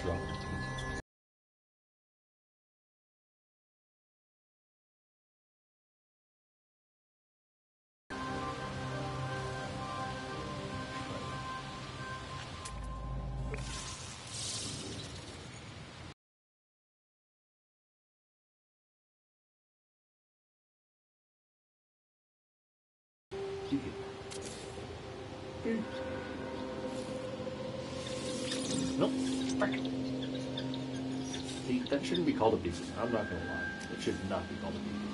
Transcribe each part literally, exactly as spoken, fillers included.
drop. Nope. See, that shouldn't be called a beacon. I'm not gonna lie. It should not be called a beacon.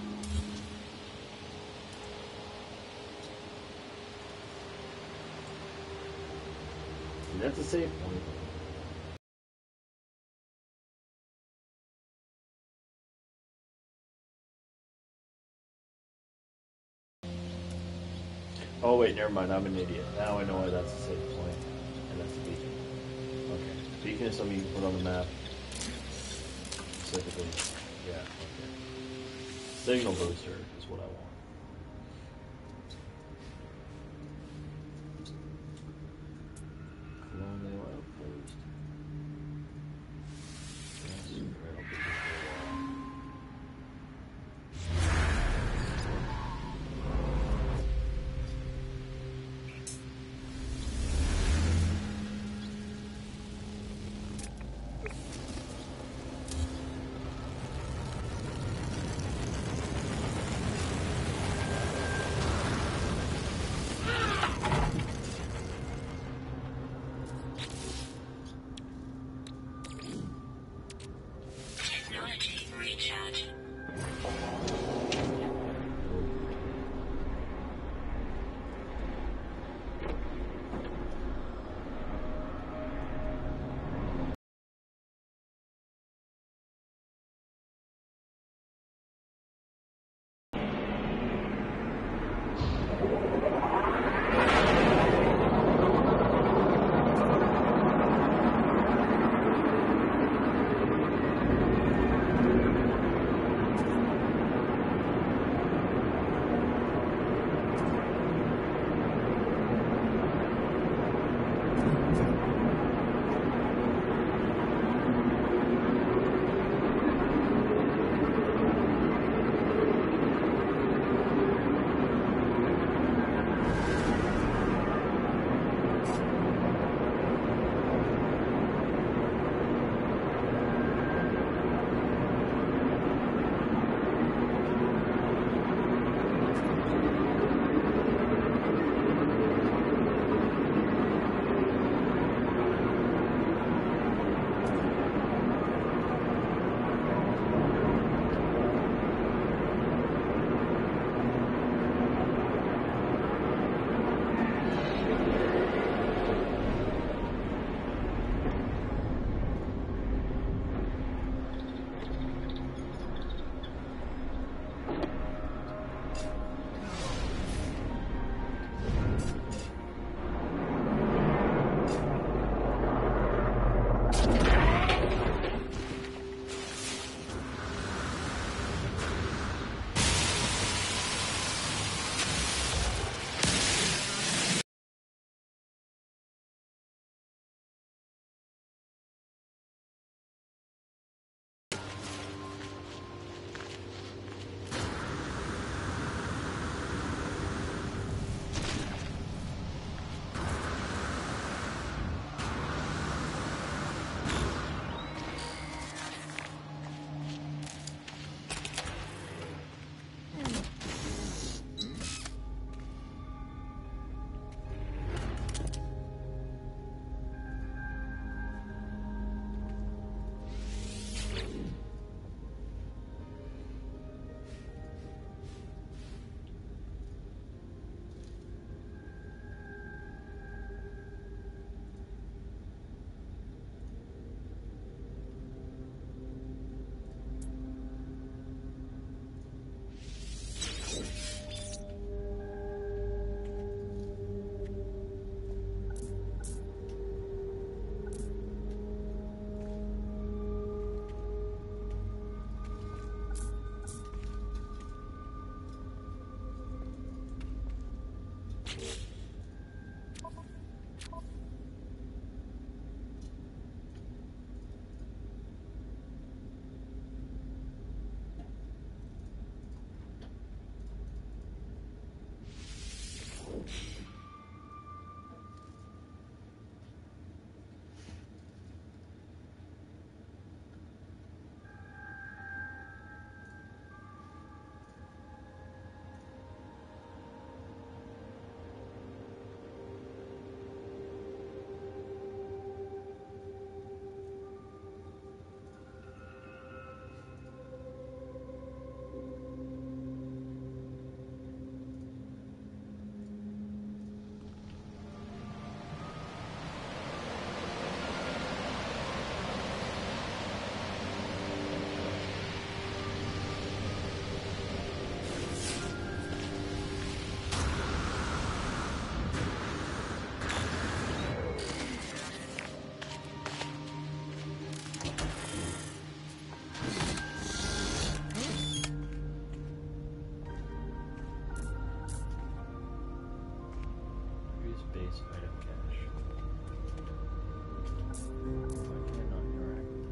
See, that's a save point. Oh wait, never mind. I'm an idiot. Now I know why that's a save point, and that's a beacon. Okay, beacon is something you can put on the map. Specifically, yeah. Okay. Signal booster is what I want. Colonial outpost. Yes, right, I'll be here for a while. base item cache. Why can I not interact with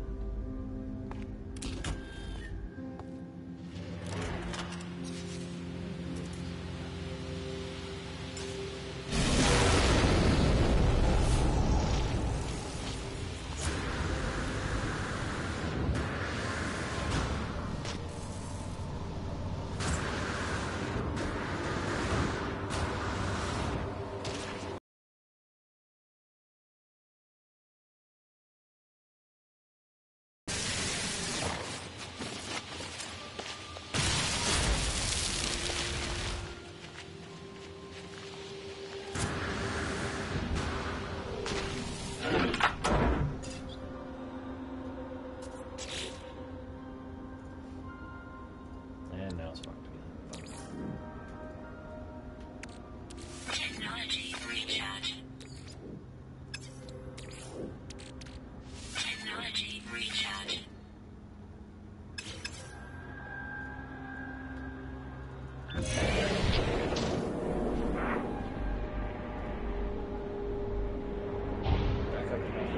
And now it's fucked again. Technology recharge. Technology recharge. Back up enough.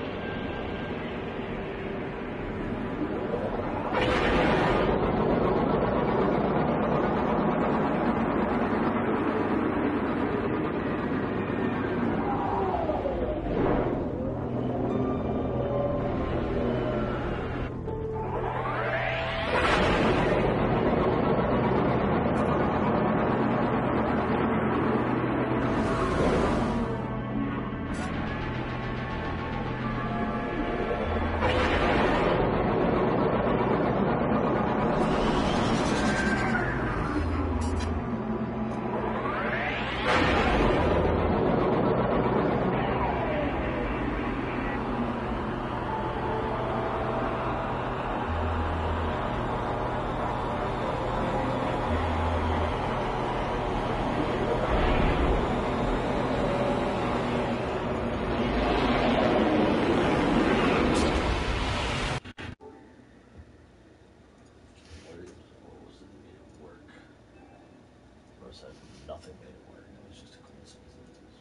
Said nothing made it work. It was just a coincidence.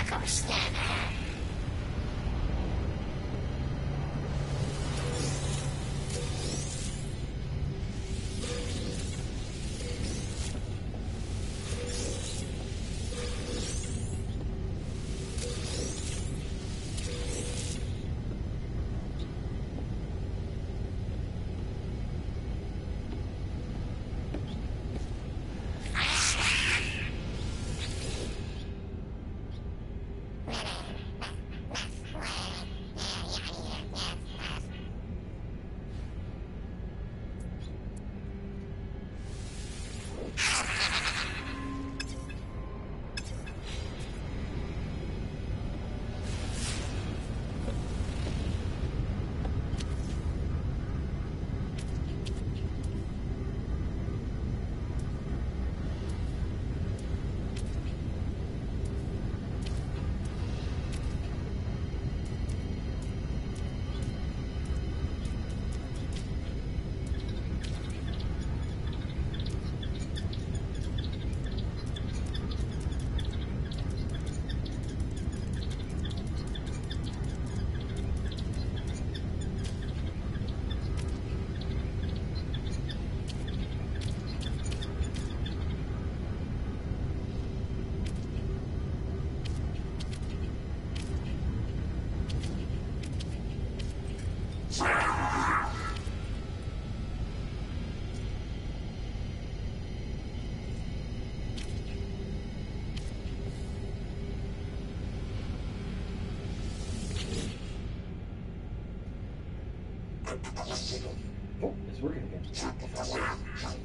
Oh, it's working again.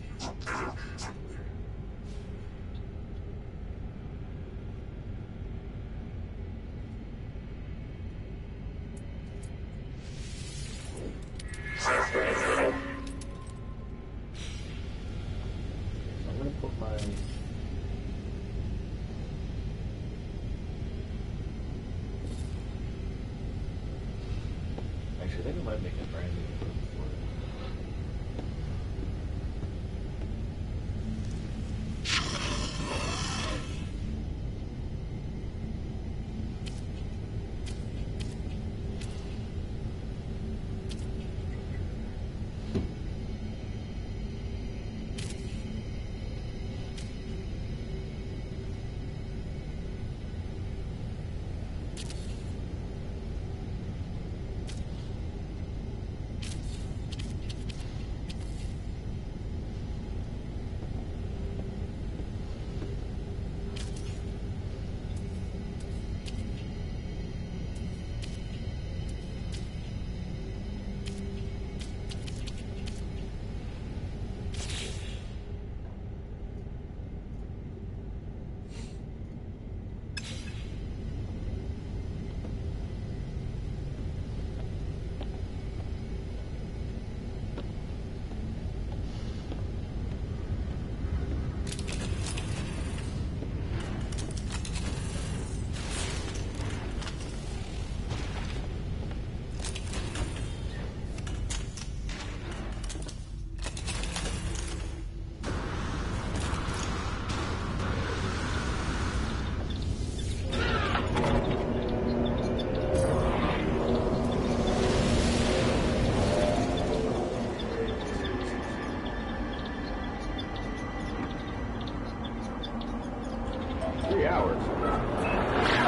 I'm gonna put my actually I think I might make a brand new three hours.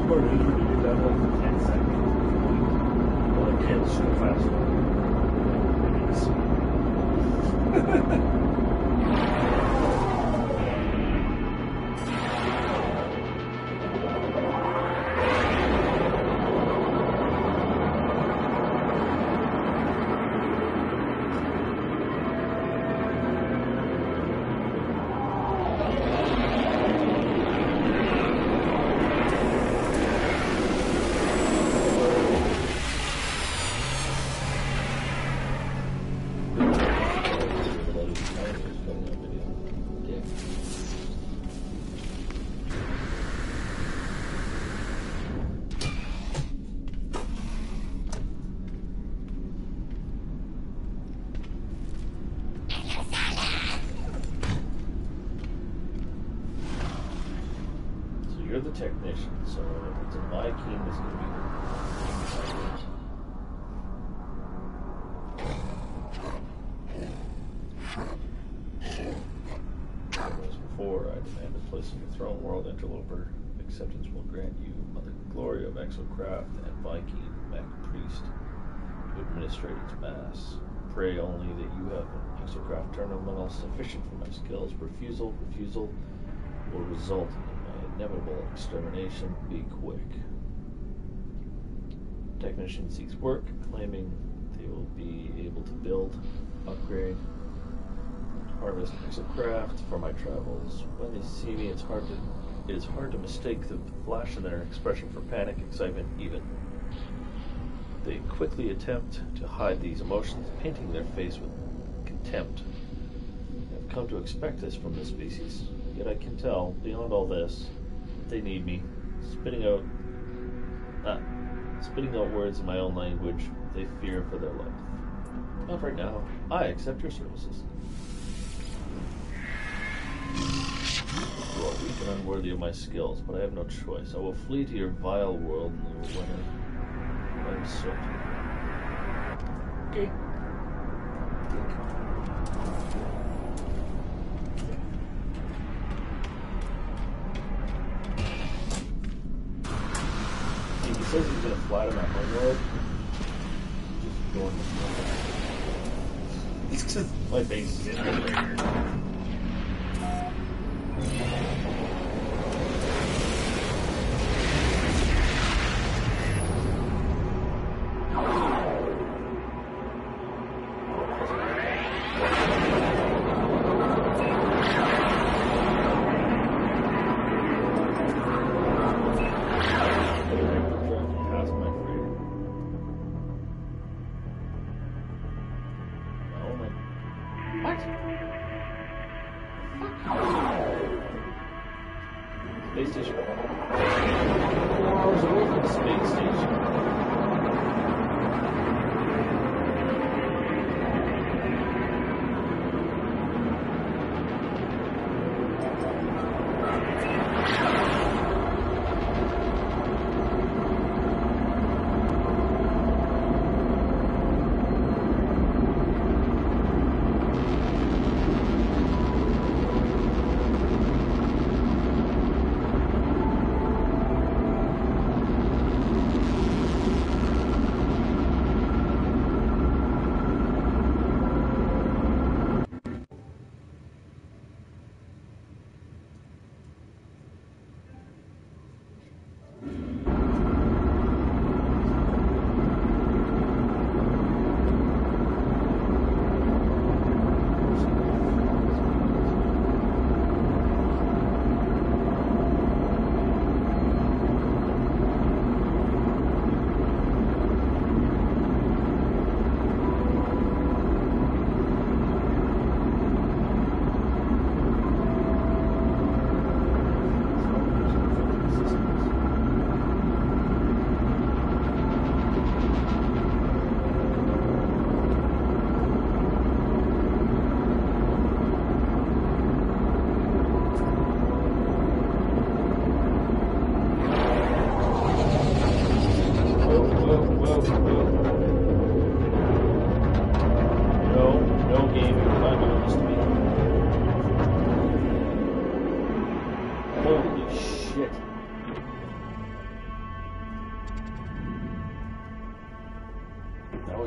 Or did you do that like for ten seconds? Well, I can't shoot faster. You're the technician, so if it's a Viking, it's going to be As before, I demand a place in your throne world, interloper. Acceptance will grant you Mother Gloria of Exocraft and Viking Mech Priest to administrate its mass. Pray only that you have an Exocraft terminal sufficient for my skills. Refusal, refusal will result in inevitable extermination. Be quick. Technician seeks work, claiming they will be able to build, upgrade, harvest exocraft for my travels. When they see me, it's hard to it is hard to mistake the flash in their expression for panic, excitement, even. They quickly attempt to hide these emotions, painting their face with contempt. I've come to expect this from this species, yet I can tell, beyond all this, they need me, spitting out, ah, spitting out words in my own language they fear for their life. Not right now. I accept your services. You are weak and unworthy of my skills, but I have no choice. I will flee to your vile world in the winter when soot. Okay. He says he's gonna fly to my home world. Just going to It's just my base is in there. Space station. Four hours away from the space station.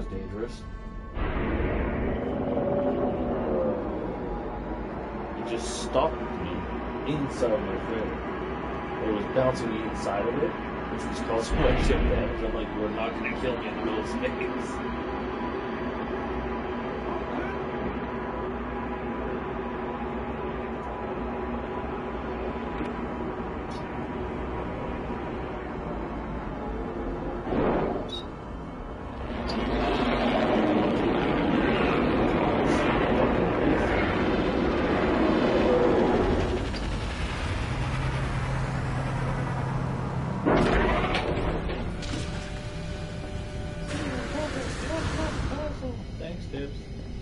was dangerous. It just stopped me inside my frame. It was bouncing me inside of it, which was causing my ship damage. I'm like, you're not going to kill me in the middle of space. Thanks, Dibs.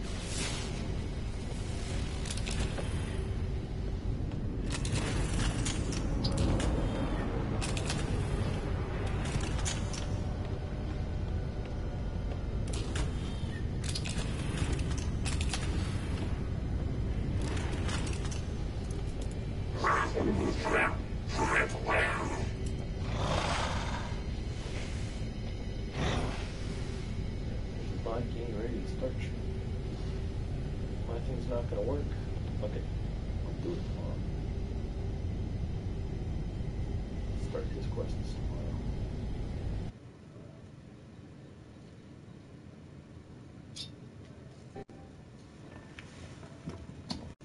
Getting ready to start. My thing's not gonna work. Okay, I'll do it tomorrow. Start his quests tomorrow.